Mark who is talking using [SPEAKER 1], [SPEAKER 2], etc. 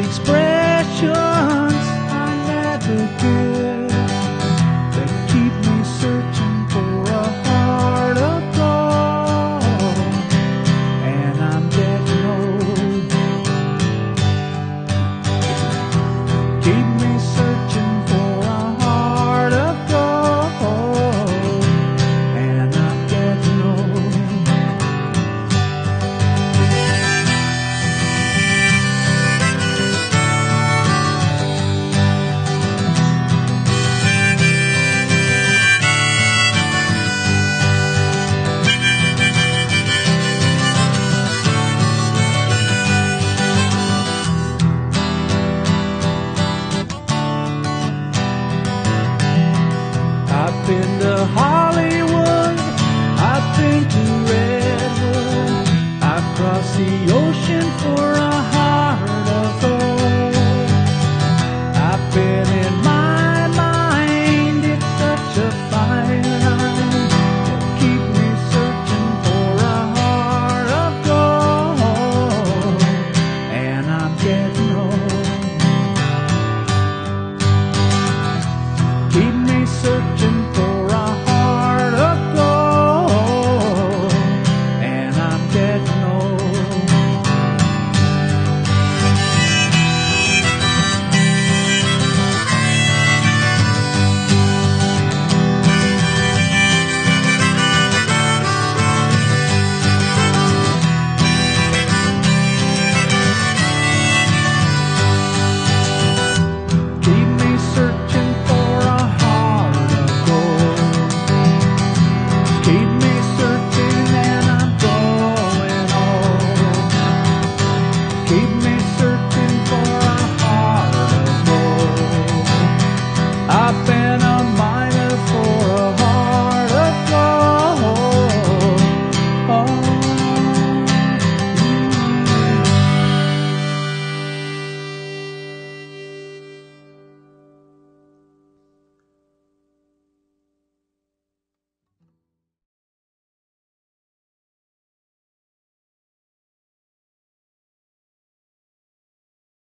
[SPEAKER 1] expressions I never give that keep me searching for a heart of gold, and I'm getting old. Keep me searching for a heart of gold, and I'm getting old. I've been to Hollywood, I've been to Redwood, I've crossed the ocean for